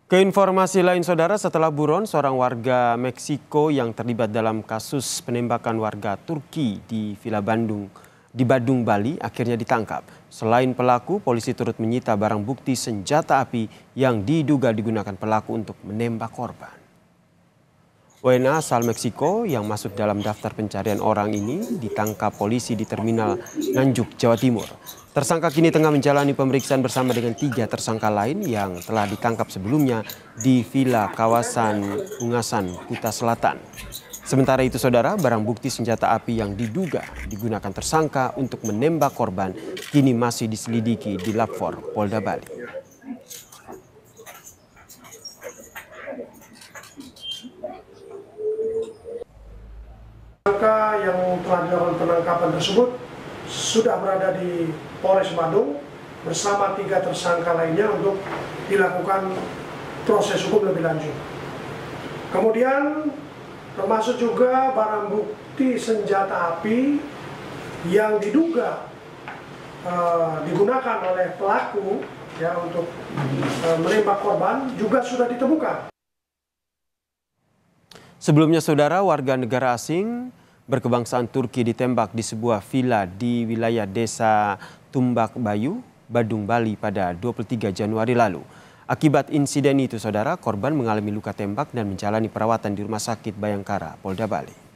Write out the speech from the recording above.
Keinformasi lain saudara, setelah buron seorang warga Meksiko yang terlibat dalam kasus penembakan warga Turki di Badung, Bali akhirnya ditangkap. Selain pelaku, polisi turut menyita barang bukti senjata api yang diduga digunakan pelaku untuk menembak korban. WNA asal Meksiko yang masuk dalam daftar pencarian orang ini ditangkap polisi di Terminal Nganjuk, Jawa Timur. Tersangka kini tengah menjalani pemeriksaan bersama dengan 3 tersangka lain yang telah ditangkap sebelumnya di villa kawasan Ungasan, Kuta Selatan. Sementara itu saudara, barang bukti senjata api yang diduga digunakan tersangka untuk menembak korban kini masih diselidiki di Lapfor Polda Bali. Tersangka yang telah dilakukan penangkapan tersebut sudah berada di Polres Badung bersama 3 tersangka lainnya untuk dilakukan proses hukum lebih lanjut. Kemudian termasuk juga barang bukti senjata api yang diduga digunakan oleh pelaku ya untuk menembak korban juga sudah ditemukan. Sebelumnya saudara, warga negara asing berkebangsaan Turki ditembak di sebuah villa di wilayah desa Tumbak Bayu, Badung, Bali pada 23 Januari lalu. Akibat insiden itu saudara, korban mengalami luka tembak dan menjalani perawatan di Rumah Sakit Bayangkara, Polda Bali.